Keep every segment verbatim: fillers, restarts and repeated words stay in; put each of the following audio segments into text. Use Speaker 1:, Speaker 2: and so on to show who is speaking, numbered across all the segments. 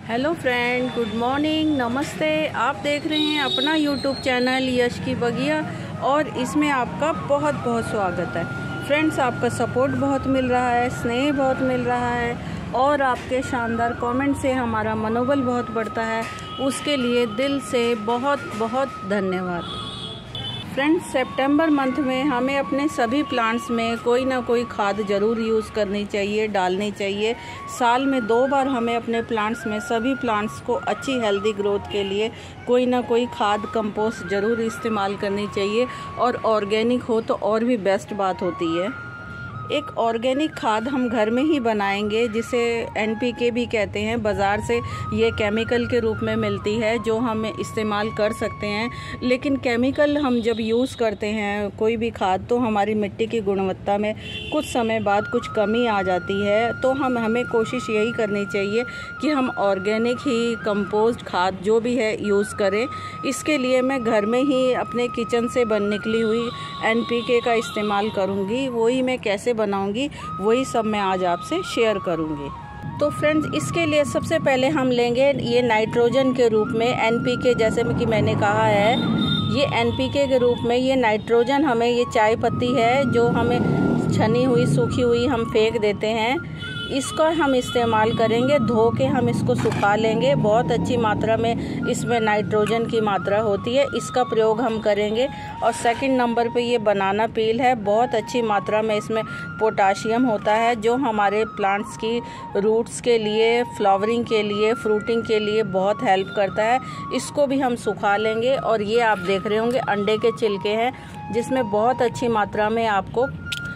Speaker 1: Hello friend, good morning, नमस्ते। आप देख रहे हैं अपना यूट्यूब चैनल यश की बगिया और इसमें आपका बहुत बहुत स्वागत है। फ्रेंड्स, आपका सपोर्ट बहुत मिल रहा है, स्नेह बहुत मिल रहा है और आपके शानदार कमेंट से हमारा मनोबल बहुत बढ़ता है। उसके लिए दिल से बहुत बहुत धन्यवाद। फ्रेंड्स, सितंबर मंथ में हमें अपने सभी प्लांट्स में कोई ना कोई खाद ज़रूर यूज़ करनी चाहिए, डालनी चाहिए। साल में दो बार हमें अपने प्लांट्स में सभी प्लांट्स को अच्छी हेल्दी ग्रोथ के लिए कोई ना कोई खाद कंपोस्ट ज़रूर इस्तेमाल करनी चाहिए और ऑर्गेनिक हो तो और भी बेस्ट बात होती है। एक ऑर्गेनिक खाद हम घर में ही बनाएंगे जिसे एन पी के भी कहते हैं। बाज़ार से ये केमिकल के रूप में मिलती है जो हम इस्तेमाल कर सकते हैं, लेकिन केमिकल हम जब यूज़ करते हैं कोई भी खाद तो हमारी मिट्टी की गुणवत्ता में कुछ समय बाद कुछ कमी आ जाती है। तो हम हमें कोशिश यही करनी चाहिए कि हम ऑर्गेनिक ही कंपोस्ट खाद जो भी है यूज़ करें। इसके लिए मैं घर में ही अपने किचन से बन निकली हुई एन पी के का इस्तेमाल करूँगी। वही मैं कैसे बनाऊंगी वही सब मैं आज आपसे शेयर करूंगी। तो फ्रेंड्स, इसके लिए सबसे पहले हम लेंगे ये नाइट्रोजन के रूप में एन पी के, जैसे कि मैंने कहा है ये एन पी के के रूप में ये नाइट्रोजन हमें, ये चाय पत्ती है जो हमें छनी हुई सूखी हुई हम फेंक देते हैं, इसका हम इस्तेमाल करेंगे। धो के हम इसको सुखा लेंगे। बहुत अच्छी मात्रा में इसमें नाइट्रोजन की मात्रा होती है, इसका प्रयोग हम करेंगे। और सेकंड नंबर पे ये बनाना पील है, बहुत अच्छी मात्रा में इसमें पोटाशियम होता है जो हमारे प्लांट्स की रूट्स के लिए, फ्लावरिंग के लिए, फ्रूटिंग के लिए बहुत हेल्प करता है। इसको भी हम सुखा लेंगे। और ये आप देख रहे होंगे अंडे के छिलके हैं जिसमें बहुत अच्छी मात्रा में आपको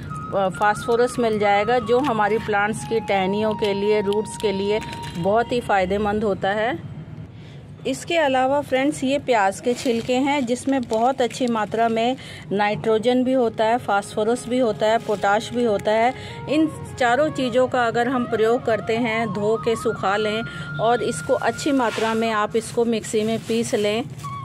Speaker 1: फास्फोरस मिल जाएगा जो हमारी प्लांट्स की टहनियों के लिए, रूट्स के लिए बहुत ही फ़ायदेमंद होता है। इसके अलावा फ्रेंड्स, ये प्याज के छिलके हैं जिसमें बहुत अच्छी मात्रा में नाइट्रोजन भी होता है, फास्फोरस भी होता है, पोटाश भी होता है। इन चारों चीज़ों का अगर हम प्रयोग करते हैं, धो के सुखा लें और इसको अच्छी मात्रा में आप इसको मिक्सी में पीस लें,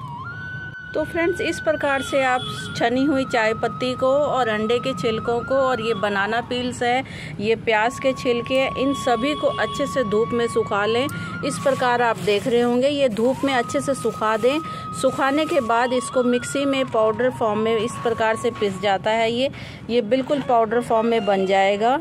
Speaker 1: तो फ्रेंड्स इस प्रकार से आप छनी हुई चाय पत्ती को और अंडे के छिलकों को और ये बनाना पील्स है, ये प्याज के छिलके हैं, इन सभी को अच्छे से धूप में सुखा लें। इस प्रकार आप देख रहे होंगे ये धूप में अच्छे से सुखा दें। सुखाने के बाद इसको मिक्सी में पाउडर फॉर्म में इस प्रकार से पिस जाता है। ये ये बिल्कुल पाउडर फॉर्म में बन जाएगा।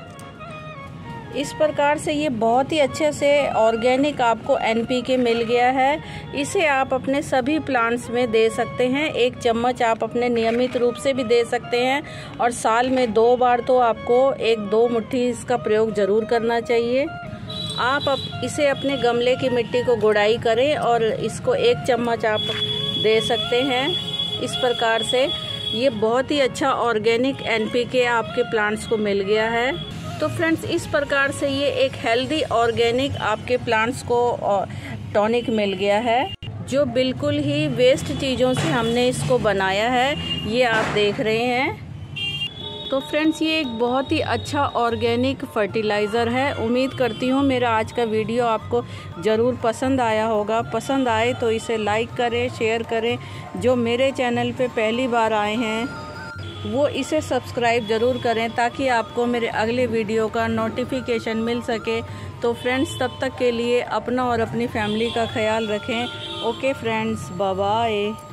Speaker 1: इस प्रकार से ये बहुत ही अच्छे से ऑर्गेनिक आपको एन पी के मिल गया है। इसे आप अपने सभी प्लांट्स में दे सकते हैं। एक चम्मच आप अपने नियमित रूप से भी दे सकते हैं और साल में दो बार तो आपको एक दो मुट्ठी इसका प्रयोग ज़रूर करना चाहिए। आप अप, इसे अपने गमले की मिट्टी को गुड़ाई करें और इसको एक चम्मच आप दे सकते हैं। इस प्रकार से ये बहुत ही अच्छा ऑर्गेनिक एन पी के आपके प्लांट्स को मिल गया है। तो फ्रेंड्स, इस प्रकार से ये एक हेल्दी ऑर्गेनिक आपके प्लांट्स को टॉनिक मिल गया है जो बिल्कुल ही वेस्ट चीज़ों से हमने इसको बनाया है। ये आप देख रहे हैं। तो फ्रेंड्स, ये एक बहुत ही अच्छा ऑर्गेनिक फर्टिलाइज़र है। उम्मीद करती हूँ मेरा आज का वीडियो आपको ज़रूर पसंद आया होगा। पसंद आए तो इसे लाइक करें, शेयर करें। जो मेरे चैनल पे पहली बार आए हैं वो इसे सब्सक्राइब ज़रूर करें ताकि आपको मेरे अगले वीडियो का नोटिफिकेशन मिल सके। तो फ्रेंड्स, तब तक के लिए अपना और अपनी फैमिली का ख्याल रखें। Okay friends, bye bye.